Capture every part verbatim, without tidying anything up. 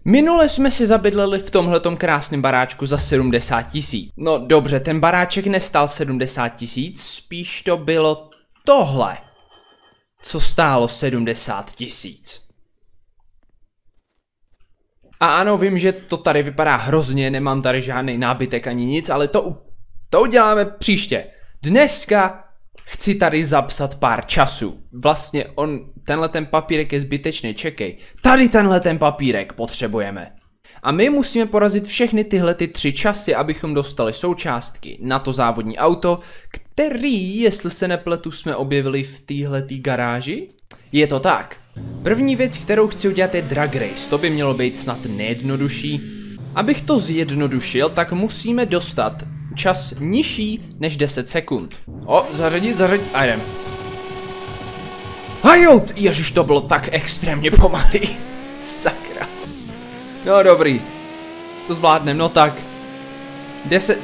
Minule jsme si zabydleli v tomhletom krásném baráčku za sedmdesát tisíc. No dobře, ten baráček nestál sedmdesát tisíc, spíš to bylo tohle, co stálo sedmdesát tisíc. A ano, vím, že to tady vypadá hrozně, nemám tady žádný nábytek ani nic, ale to, to uděláme příště. Dneska chci tady zapsat pár času. Vlastně on, tenhle ten papírek je zbytečný, čekej. Tady tenhle ten papírek potřebujeme. A my musíme porazit všechny tyhle ty tři časy, abychom dostali součástky na to závodní auto, který, jestli se nepletu, jsme objevili v téhletý garáži. Je to tak. První věc, kterou chci udělat, je drag race. To by mělo být snad nejjednodušší. Abych to zjednodušil, tak musíme dostat čas nižší než deset sekund. O, zařadit, zařadit, a jdem. Hajot, ježiš, to bylo tak extrémně pomalý. Sakra. No dobrý. To zvládnem, no tak. deset...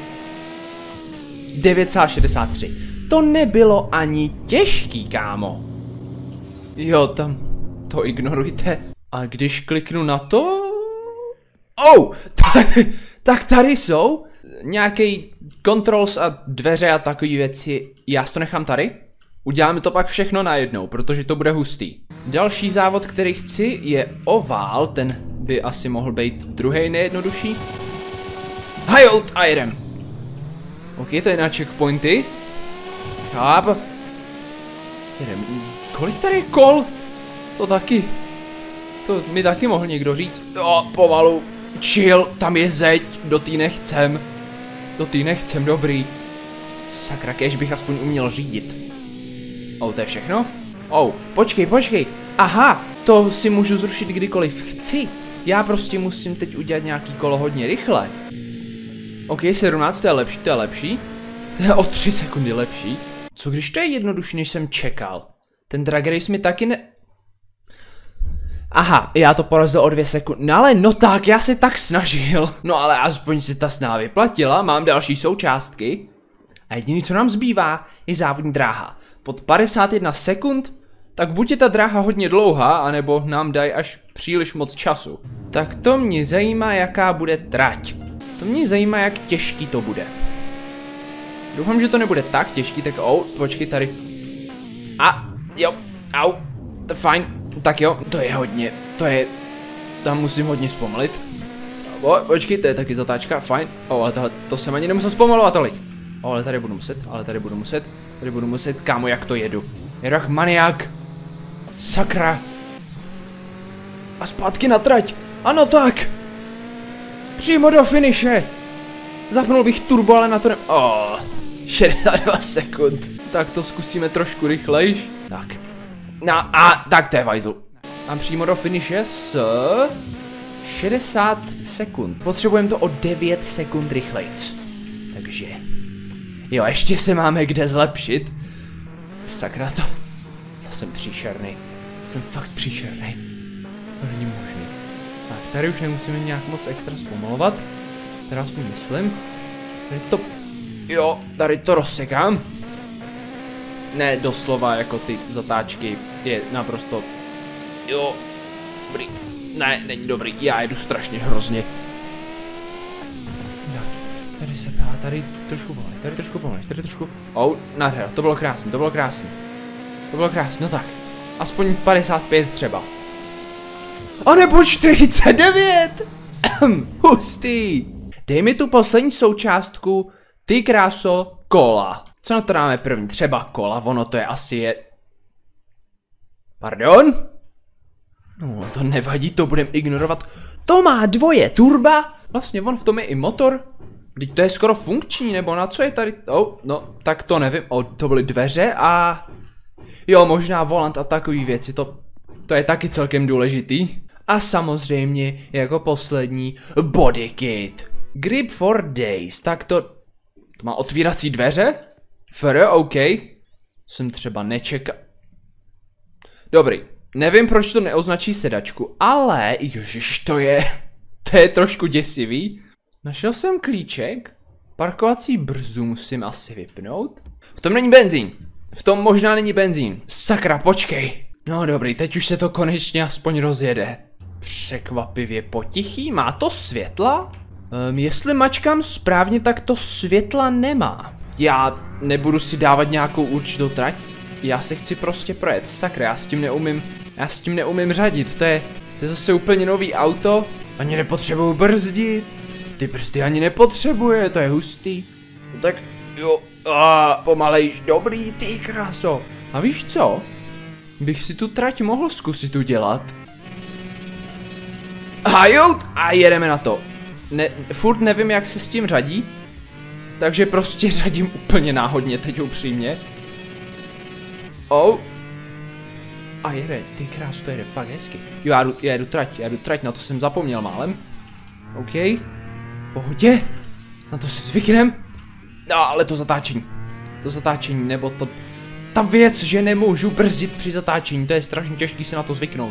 devět celá šedesát tři. To nebylo ani těžký, kámo. Jo, tam to ignorujte. A když kliknu na to... Oh, tak tady jsou nějaký controls a dveře a takové věci. Já si to nechám tady. Uděláme to pak všechno najednou, protože to bude hustý. Další závod, který chci, je ovál. Ten by asi mohl být druhý nejjednodušší. Hajot, a jedem. Ok, to je na checkpointy. Cháp. Jedem. Kolik tady je kol? To taky. To mi taky mohl někdo říct. Jo, pomalu. Chill, tam je zeď. Do tý nechcem. Do tý nechcem, dobrý. Sakra, kéž bych aspoň uměl řídit. Oh, to je všechno? Oh, počkej, počkej. Aha, to si můžu zrušit kdykoliv chci. Já prostě musím teď udělat nějaký kolo hodně rychle. Ok, sedmnáct, to je lepší, to je lepší. To je o tři sekundy lepší. Co když to je jednodušší, než jsem čekal? Ten drag race mi taky ne... Aha, já to porazil o dvě sekundy. No ale no tak, já se tak snažil. No ale aspoň si ta snaha vyplatila, mám další součástky. A jediné, co nám zbývá, je závodní dráha. Pod padesát jedna sekund, tak buď je ta dráha hodně dlouhá, anebo nám dají až příliš moc času. Tak to mě zajímá, jaká bude trať. To mě zajímá, jak těžký to bude. Doufám, že to nebude tak těžký, tak oh, počkej tady. A, jo, au, to fajn, tak jo, to je hodně, to je, tam musím hodně zpomalit. O, počkej, to je taky zatáčka, fajn, o, ale tohle, to jsem ani nemusel zpomalovat tolik. O, ale tady budu muset, ale tady budu muset, tady budu muset, kámo, jak to jedu. Jedu jak maniak. Sakra. A zpátky na trať, ano tak. Přímo do finiše. Zapnul bych turbo, ale na to ne... Oh, šedesát dva sekund. Tak to zkusíme trošku rychlejš. Tak. No a tak to je vajzl. A přímo do finiše s... šedesát sekund. Potřebujeme to o devět sekund rychlejc. Takže... Jo, ještě se máme kde zlepšit. Sakra to. Já jsem příšerný. Jsem fakt příšerný. To není možný. Tak, tady už nemusíme nějak moc extra zpomalovat. Teda aspoň myslím. Tady to... Jo, tady to rozsekám. Ne, doslova, jako ty zatáčky je naprosto... Jo, dobrý. Ne, není dobrý, já jedu strašně hrozně. Tak, tady se pá, tady trošku pomalej, tady trošku pomalej, tady trošku... Oh, nádhera, to bylo krásný, to bylo krásný. To bylo krásný, no tak. Aspoň padesát pět třeba. A nebo čtyřicet devět! Hustý! Dej mi tu poslední součástku, ty kráso, kola. Co na to dáme první? Třeba kola, ono to je asi je... Pardon? No, to nevadí, to budem ignorovat. To má dvoje turba! Vlastně on v tom je i motor. Vždyť to je skoro funkční, nebo na co je tady? Oh, no, tak to nevím. O, to byly dveře a... Jo, možná volant a takový věci, to... To je taky celkem důležitý. A samozřejmě, jako poslední, body kit. Grip for days, tak to... To má otvírací dveře? Fr, OK. Jsem třeba nečekal. Dobrý, nevím, proč to neoznačí sedačku, ale... Ježiš, to je... To je trošku děsivý. Našel jsem klíček. Parkovací brzdu musím asi vypnout. V tom není benzín. V tom možná není benzín. Sakra, počkej. No dobrý, teď už se to konečně aspoň rozjede. překvapivě potichý, má to světla? Um, jestli mačkám správně, tak to světla nemá. Já nebudu si dávat nějakou určitou trať, já se chci prostě projet, sakra, já s tím neumím, já s tím neumím řadit, to je, to je zase úplně nový auto, ani nepotřebuju brzdit, ty brzdy ani nepotřebuje, to je hustý, tak jo, a pomalejš, dobrý, ty kráso. A víš co, bych si tu trať mohl zkusit udělat. A jo, a jedeme na to. Ne, furt nevím, jak se s tím řadí, takže prostě řadím úplně náhodně, teď upřímně. Oh. A jede, ty krás, to jede fakt hezky. Jo, já jdu, já jdu trať, já jdu trať, na to jsem zapomněl málem. OK, pohodě, na to si zvyknem. No, ale to zatáčení, to zatáčení, nebo to, ta věc, že nemůžu brzdit při zatáčení, to je strašně těžký se na to zvyknout.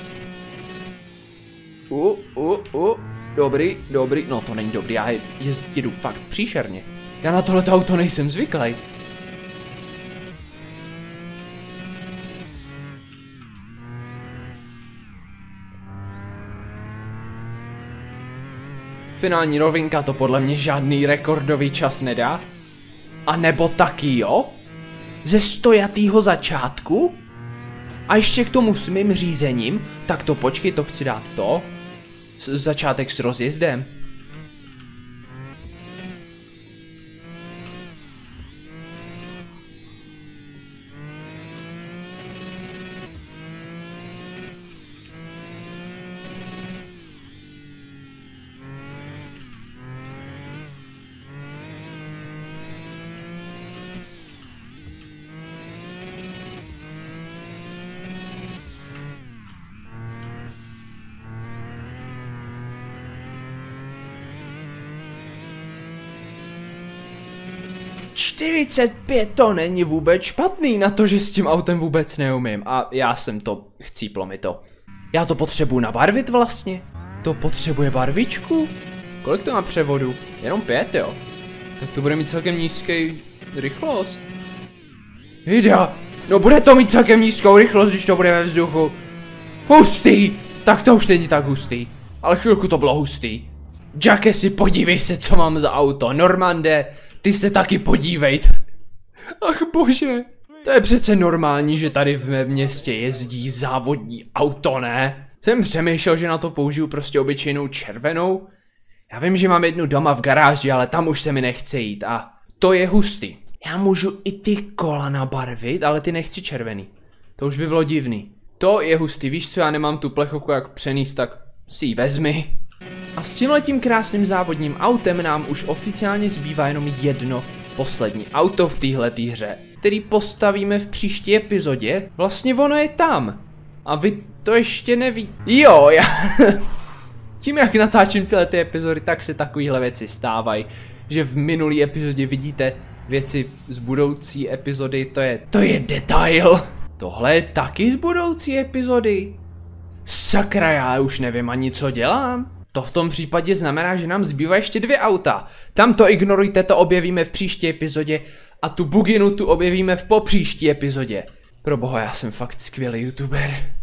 Uh, uh, uh, dobrý, dobrý, no to není dobrý, já jez, jedu fakt příšerně. Já na tohleto auto nejsem zvyklý. Finální rovinka to podle mě žádný rekordový čas nedá. A nebo taky jo? Ze stojatýho začátku? A ještě k tomu s mým řízením, tak to počkej, to chci dát to. S začátek s rozjezdem. čtyřicet pět to není vůbec špatný na to, že s tím autem vůbec neumím. A já jsem to, chcíplo mi to. Já to potřebuji nabarvit vlastně. To potřebuje barvičku? Kolik to má převodu? Jenom pět, jo? Tak to bude mít celkem nízký rychlost. Jda. No bude to mít celkem nízkou rychlost, když to bude ve vzduchu. Hustý. Tak to už není tak hustý. Ale chvilku to bylo hustý. Jacke, si podívej se, co mám za auto. Normande, ty se taky podívejte. Ach bože. To je přece normální, že tady v mém městě jezdí závodní auto, ne? Jsem přemýšlel, že na to použiju prostě obyčejnou červenou. Já vím, že mám jednu doma v garáži, ale tam už se mi nechce jít a to je hustý. Já můžu i ty kola nabarvit, ale ty nechci červený. To už by bylo divný. To je hustý, víš co, já nemám tu plechovku jak přenést, tak si ji vezmi. A s tímhletím krásným závodním autem nám už oficiálně zbývá jenom jedno poslední auto v téhletý hře, který postavíme v příští epizodě. Vlastně ono je tam. A vy to ještě neví. Jo, já... Tím jak natáčím tyhle ty epizody, tak se takovéhle věci stávají. Že v minulý epizodě vidíte věci z budoucí epizody, to je... To je detail. Tohle je taky z budoucí epizody. Sakra, já už nevím ani co dělám. To v tom případě znamená, že nám zbývá ještě dvě auta. Tam to ignorujte, to objevíme v příští epizodě a tu buginu tu objevíme v popříští epizodě. Proboha, já jsem fakt skvělý youtuber.